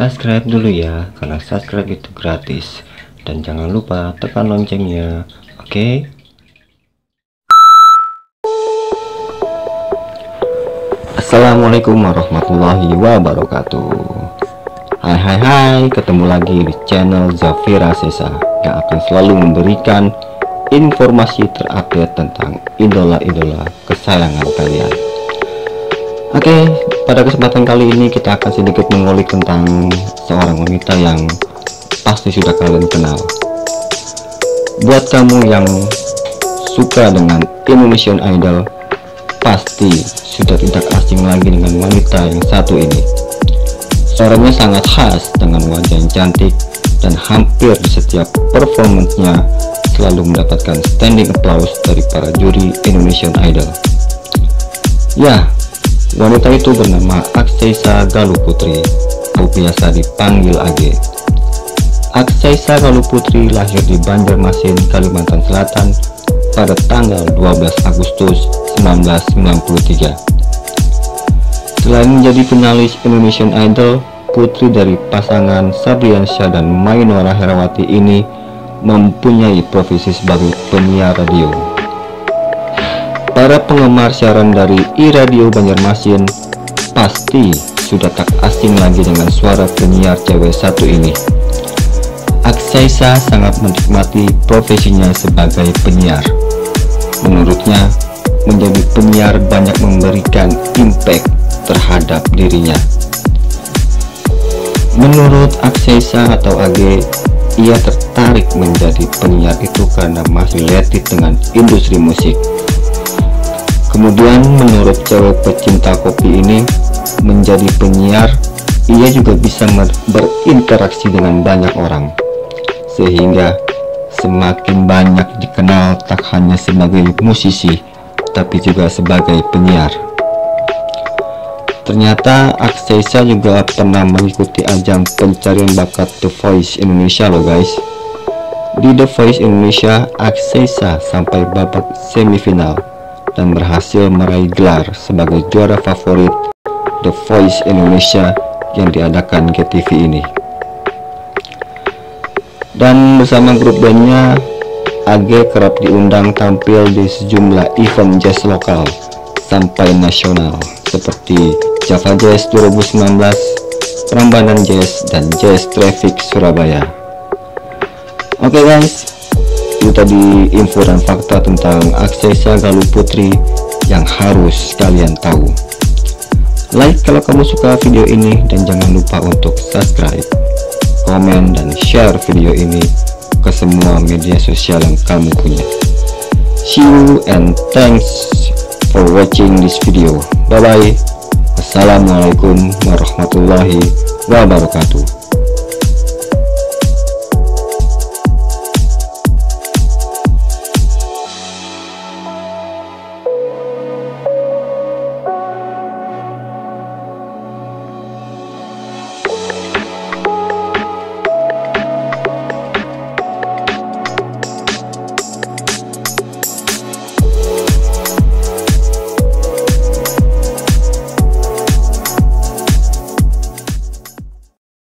subscribe dulu ya, karena subscribe itu gratis. Dan jangan lupa tekan loncengnya, oke? Assalamualaikum warahmatullahi wabarakatuh. Hai, ketemu lagi di channel Zafira Sesa yang akan selalu memberikan informasi terupdate tentang idola-idola kesayangan kalian. Oke, pada kesempatan kali ini kita akan sedikit mengulik tentang seorang wanita yang pasti sudah kalian kenal. Buat kamu yang suka dengan Indonesian Idol, pasti sudah tidak asing lagi dengan wanita yang satu ini. Suaranya sangat khas dengan wajah yang cantik, dan hampir di setiap performance-nya selalu mendapatkan standing applause dari para juri Indonesian Idol. Ya, wanita itu bernama Aksaisa Galuh Putri, atau biasa dipanggil AG. Aksaisa Galuh Putri lahir di Banjarmasin, Kalimantan Selatan pada tanggal 12 Agustus 1993. Selain menjadi finalis Indonesian Idol, putri dari pasangan Sabriansyah dan Mainora Herawati ini mempunyai profesi sebagai penyiar radio. Para penggemar siaran dari iRadio Banjarmasin pasti sudah tak asing lagi dengan suara penyiar cewek satu ini. Aksaisa sangat menikmati profesinya sebagai penyiar. Menurutnya, menjadi penyiar banyak memberikan impact terhadap dirinya. Menurut Aksaisa atau AG, ia tertarik menjadi penyiar itu karena masih related dengan industri musik. Kemudian menurut cewek pecinta kopi ini, menjadi penyiar, ia juga bisa berinteraksi dengan banyak orang, sehingga semakin banyak dikenal tak hanya sebagai musisi, tapi juga sebagai penyiar. Ternyata Aksaisa juga pernah mengikuti ajang pencarian bakat The Voice Indonesia loh guys. Di The Voice Indonesia, Aksaisa sampai babak semifinal dan berhasil meraih gelar sebagai juara favorit The Voice Indonesia yang diadakan GTV ini. Dan bersama grup bandnya, AG kerap diundang tampil di sejumlah event jazz lokal sampai nasional seperti Java Jazz 2019, Prambanan Jazz, dan Jazz Traffic Surabaya. Oke guys, itu tadi info dan fakta tentang Aksaisa Galuh Putri yang harus kalian tahu. Like kalau kamu suka video ini, dan jangan lupa untuk subscribe, komen, dan share video ini ke semua media sosial yang kamu punya. See you and thanks for watching this video. Bye bye. Assalamualaikum warahmatullahi wabarakatuh.